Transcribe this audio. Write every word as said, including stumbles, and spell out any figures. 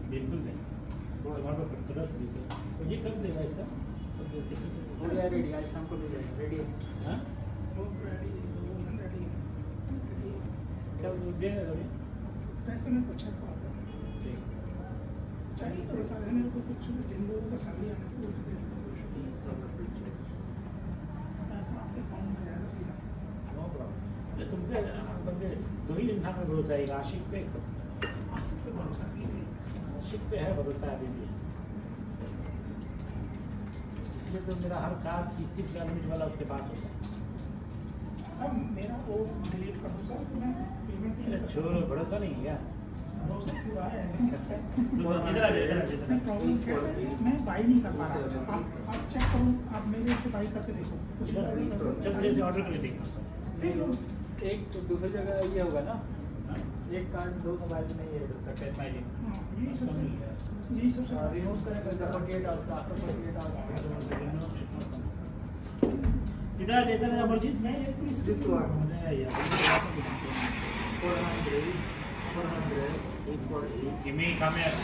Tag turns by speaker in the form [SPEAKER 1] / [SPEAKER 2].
[SPEAKER 1] बिल्कुल नहीं, तुम्हारे को तरस देते हैं। तो ये कब देगा इसका?
[SPEAKER 2] हो गया रेडी, आज शाम को मिल जाएगा। रेडी है?
[SPEAKER 1] हाँ
[SPEAKER 3] रेडी रेडी
[SPEAKER 1] कब देगा कभी?
[SPEAKER 3] पैसे में कुछ अच्छा चाहिए तो बता देना मेरे को, कुछ जिन लोगों का सैलरी आने को पैसा आपके अकाउंट में जाएगा सीधा।
[SPEAKER 1] No problem. तुम पे बंदे दो ही इंसान में भरोसा है, आशिक पे
[SPEAKER 3] आसिफ पे भरोसा कीजिए,
[SPEAKER 1] आशिक पे है भरोसा अभी भी। इसलिए तो मेरा हर कार तीस तीस हजार मिनट वाला उसके पास होता है।
[SPEAKER 3] अब मेरा वो डिलीट कर दो सर, मैं पेमेंट नहीं
[SPEAKER 1] छोड़ो, भरोसा नहीं है क्या?
[SPEAKER 3] भरोसा क्यों आया है?
[SPEAKER 1] इधर आ इधर आ
[SPEAKER 3] मैं प्रॉब्लम क्या है, मैं बाई नहीं कर पा रहा। आप आप चेक करो, आप मेरे से बाई करके देखो, कुछ
[SPEAKER 1] जब मेरे से ऑर्डर करके देखना।
[SPEAKER 3] देख लो।
[SPEAKER 2] एक तो दूसरी जगह ये होगा ना, एक कार्ड दो मोबाइल में नहीं ऐड हो सकता स्माइलिंग।
[SPEAKER 3] हाँ, यही सब
[SPEAKER 1] नहीं है।
[SPEAKER 3] यही सबसे
[SPEAKER 2] रिमूव करेंगे तो अड़तालीस आवर्स आफ्टर अड़तालीस आवर्स।
[SPEAKER 1] कितना देता है अमरजीत?
[SPEAKER 3] मैं एक पीस
[SPEAKER 4] This one.
[SPEAKER 1] नहीं यार,
[SPEAKER 4] four hundred, four hundred, eight for eight.
[SPEAKER 1] Give me come here.